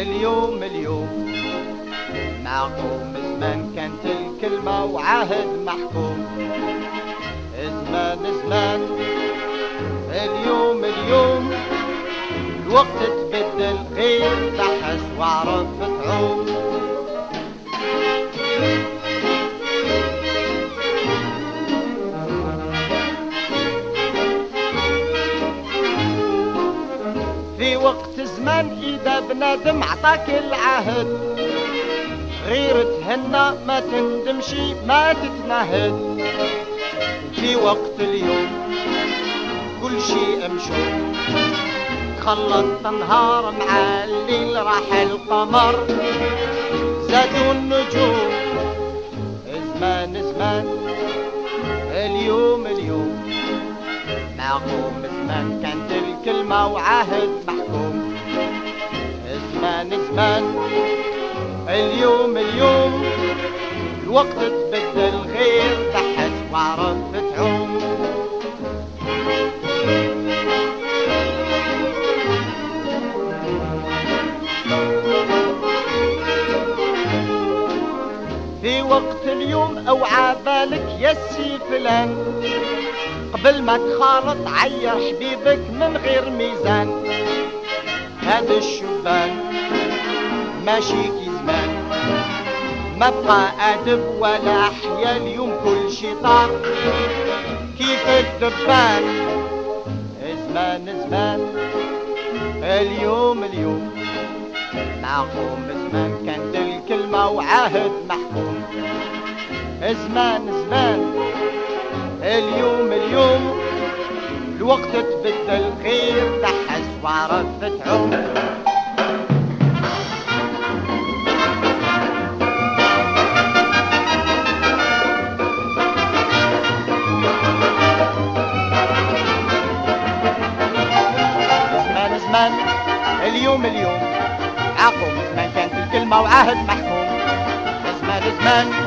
اليوم معكم زمان كانت الكلمة وعهد محكوم. زمان اليوم الوقت تبدل غير تحس وعرف تعوم. في وقت زمان إذا بنادم عطاك العهد غير تهنى ما تندمشي ما تتنهد. في وقت اليوم كل شيء مشوم خلط نهار مع الليل راح القمر زادوا النجوم. زمان اليوم معكم زمان كانت الكلمة وعهد محكوم. زمان اليوم الوقت تبدل غير تحس وعرف تعوم. في وقت اليوم اوعى بالك يا سي فلان قبل ما تخالط عير حبيبك من غير ميزان. هذا الشبان ماشي كي زمان ما بقى أدب ولا حيا اليوم كل شي طار كيف الدبان. زمان اليوم معكم زمان كانت الكلمة وعهد محكوم. زمان اليوم الوقت تبدل غير تحس وعرف تعوم. زمان اليوم عقوم زمان كانت الكلمة وعهد محكوم. زمان